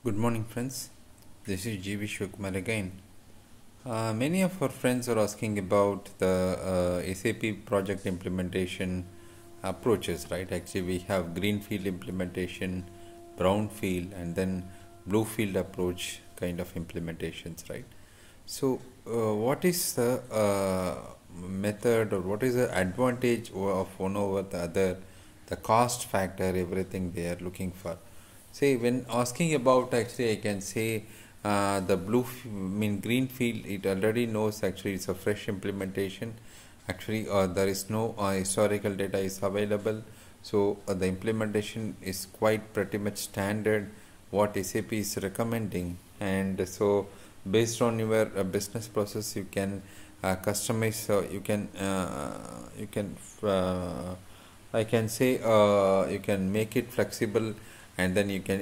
Good morning, friends. This is G.V. Shivakumar again. Many of our friends are asking about the SAP project implementation approaches, right? Actually, we have greenfield implementation, brownfield, and then bluefield approach kind of implementations, right? So, what is the method or what is the advantage of one over the other, the cost factor, everything they are looking for? See, when asking about actually, I can say the green field, it already knows actually it's a fresh implementation. Actually, there is no historical data is available, so the implementation is quite pretty much standard what SAP is recommending, and so based on your business process, you can customize. You can I can say you can make it flexible, and then you can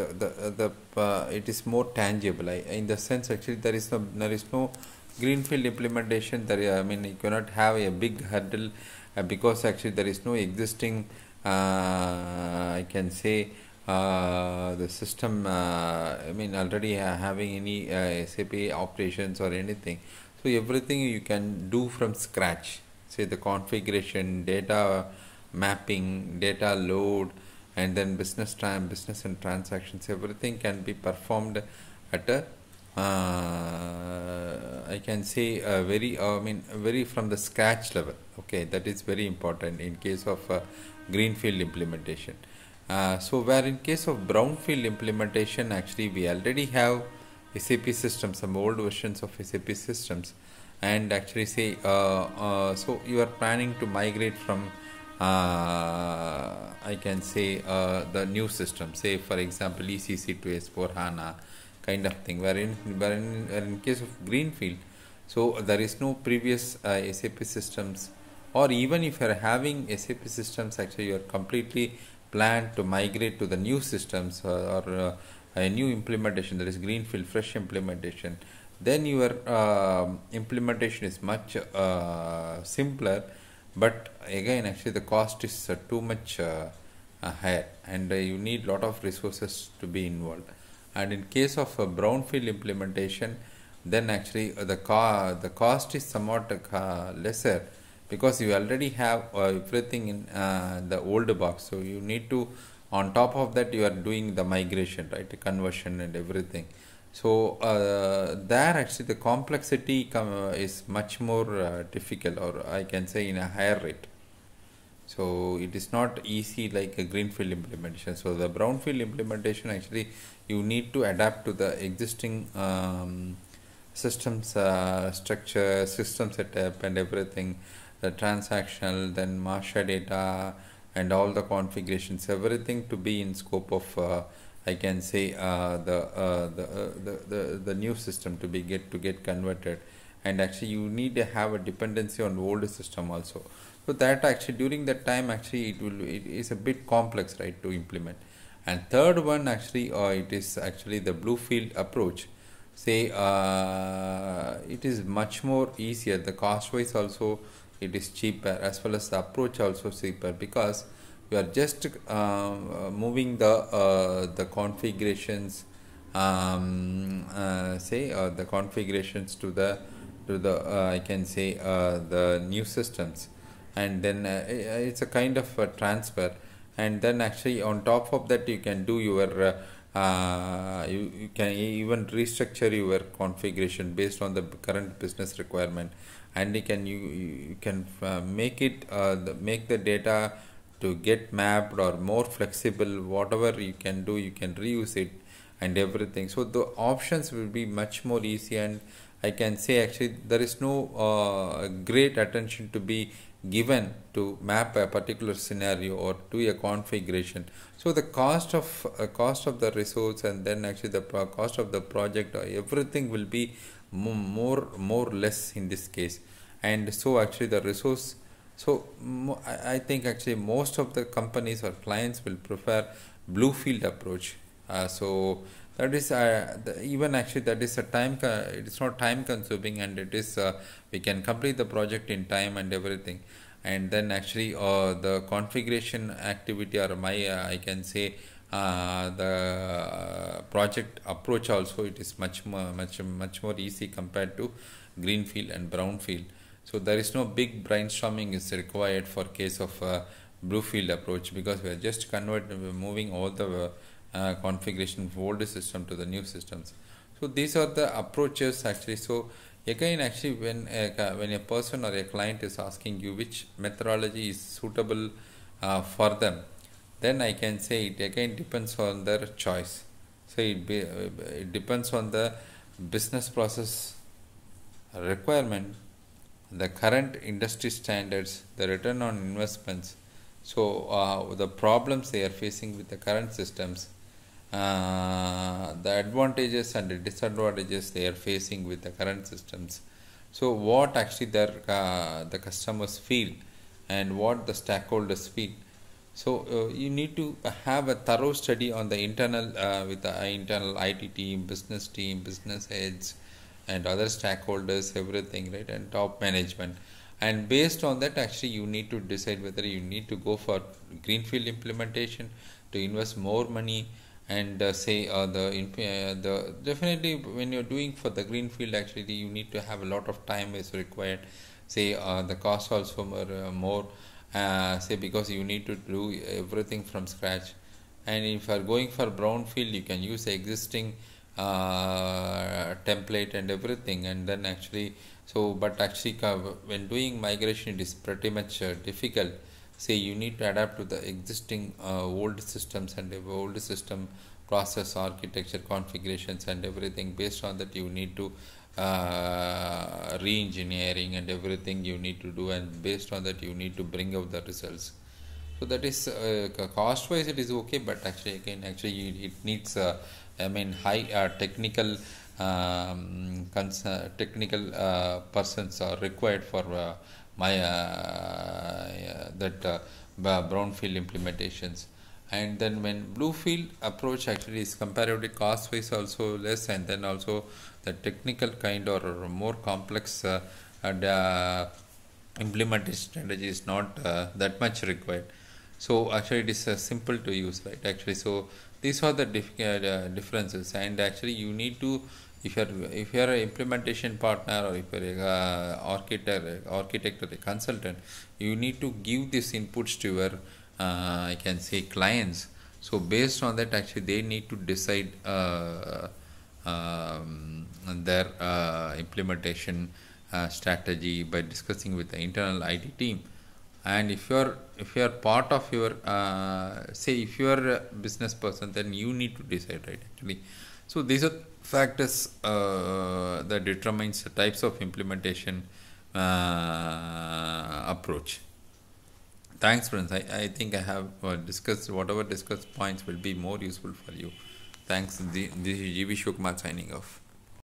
it is more tangible. In the sense, actually, there is no greenfield implementation. I mean, you cannot have a big hurdle because actually there is no existing. I can say the system. I mean, already having any SAP operations or anything. So everything you can do from scratch. Say the configuration, data mapping, data load, and then business and transactions, everything can be performed at a I can say very from the scratch level. Okay, that is very important in case of greenfield implementation. So where in case of brownfield implementation, actually we already have SAP systems, some old versions of SAP systems, and actually say so you are planning to migrate from I can say the new system, say for example ECC to S4 HANA kind of thing, wherein case of greenfield, so there is no previous SAP systems, or even if you are having SAP systems, actually you are completely planned to migrate to the new systems or a new implementation, that is greenfield fresh implementation, then your implementation is much simpler, but again actually the cost is too much higher, and you need lot of resources to be involved. And in case of a brownfield implementation, then actually the cost is somewhat lesser, because you already have everything in the old box. So you need to, on top of that, you are doing the migration, right, the conversion and everything. So there actually the complexity is much more difficult, or I can say in a higher rate. So it is not easy like a greenfield implementation. So the brownfield implementation, actually you need to adapt to the existing systems structure, system setup and everything, the transactional, then master data and all the configurations, everything to be in scope of I can say the new system to get converted. And actually you need to have a dependency on old system also. So that actually during that time, actually it is a bit complex, right, to implement. And third one, actually it is actually the bluefield approach. Say it is much more easier, the cost wise also it is cheaper, as well as the approach also cheaper, because you are just moving the configurations, the configurations to the I can say the new systems, and then it's a kind of a transfer. And then actually on top of that, you can do your you can even restructure your configuration based on the current business requirement, and you can make it make the data to get mapped or more flexible. Whatever you can do, you can reuse it and everything. So the options will be much more easy, and I can say actually there is no great attention to be given to map a particular scenario or do a configuration. So the cost of the resource, and then actually the cost of the project, everything will be more less in this case. And so actually the resource, so I think actually most of the companies or clients will prefer bluefield approach. So that is even actually that is a it is not time consuming, and it is we can complete the project in time and everything. And then actually the configuration activity, or my I can say the project approach also, it is much more easy compared to greenfield and brownfield. So there is no big brainstorming is required for case of bluefield approach, because we are just moving all the configuration of old system to the new systems. So these are the approaches actually. So again, actually, when a person or a client is asking you which methodology is suitable for them, then I can say it again depends on their choice. So it depends on the business process requirement, the current industry standards, the return on investments. So the problems they are facing with the current systems, the advantages and the disadvantages they are facing with the current systems. So what actually the customers feel and what the stakeholders feel. So you need to have a thorough study on the internal with the internal IT team, business heads, and other stakeholders, everything, right, and top management. And based on that, actually, you need to decide whether you need to go for greenfield implementation to invest more money, and say the definitely when you're doing for the greenfield, actually you need to have a lot of time is required. Say the cost also more say, because you need to do everything from scratch. And if you are going for brownfield, you can use the existing template and everything, and then actually, so but actually when doing migration, it is pretty much difficult. Say you need to adapt to the existing old systems and the old system process architecture configurations and everything. Based on that, you need to re-engineering and everything you need to do, and based on that you need to bring out the results. So that is cost wise it is okay, but actually again actually it needs I mean high technical technical persons are required for my that brownfield implementations. And then when bluefield approach actually is comparatively cost wise also less, and then also the technical kind or more complex and implementation strategy is not that much required. So actually it is simple to use, right, actually. So these are the differences. And actually you need to, if you are an implementation partner, or if you are a architect or a consultant, you need to give these inputs to your I can say clients. So based on that, actually they need to decide their implementation strategy by discussing with the internal IT team. And if you are part of your say, if you are a business person, then you need to decide, right, actually. So these are factors that determines the types of implementation approach. Thanks, friends. I think I have discussed whatever discussed points will be more useful for you. Thanks. This is GB Shukmal signing off.